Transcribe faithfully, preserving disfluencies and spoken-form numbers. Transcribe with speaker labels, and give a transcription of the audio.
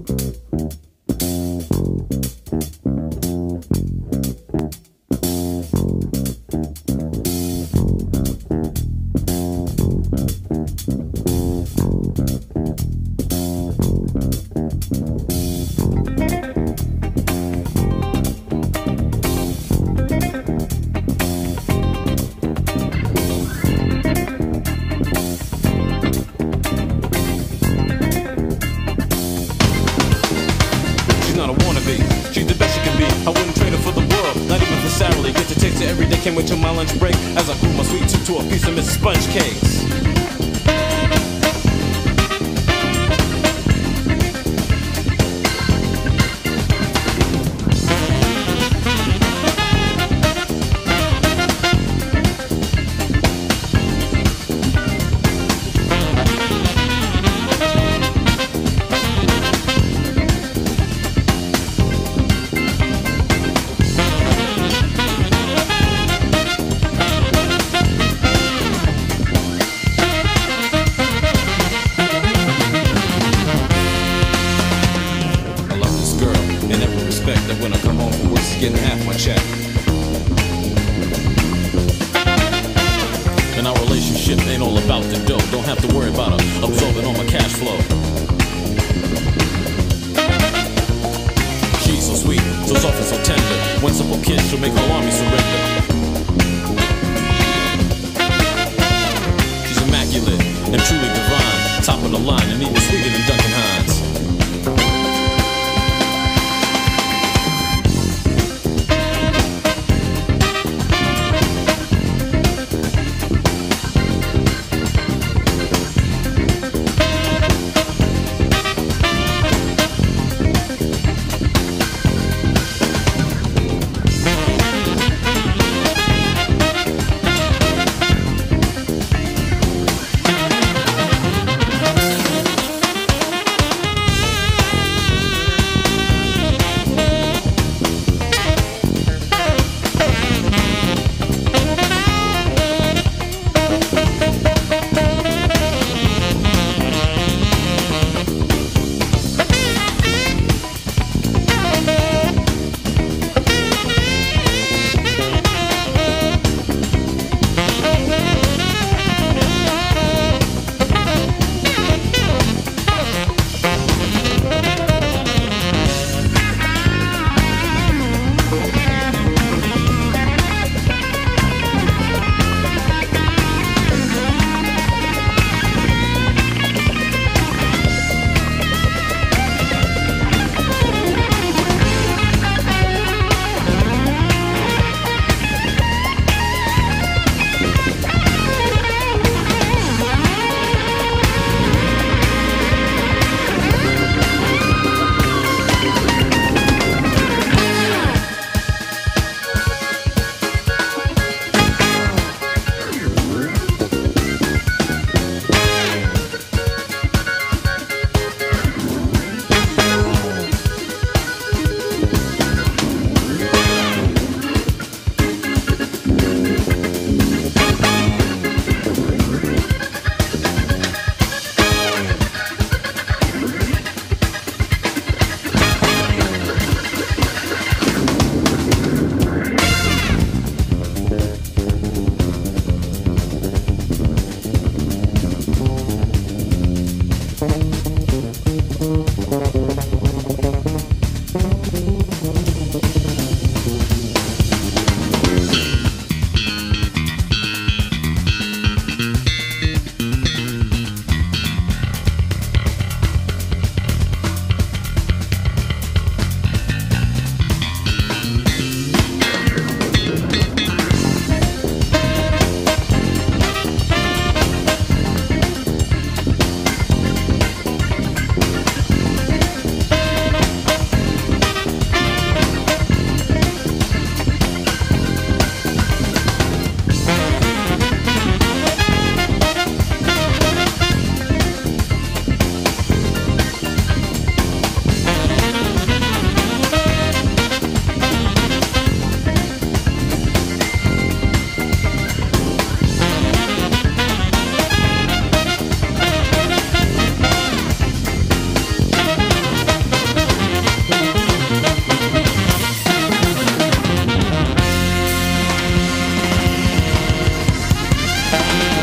Speaker 1: Came into my lunch break as I grew my sweet tooth to a piece of Miss Sponge Cakes. That when I come home from work, she's getting half my check. And our relationship ain't all about the dough. Don't have to worry about her absorbing all my cash flow. She's so sweet, so soft and so tender. One simple kiss, she'll make her army surrender. She's immaculate and truly divine, top of the line and even sweeter than Duncan Hines.
Speaker 2: 「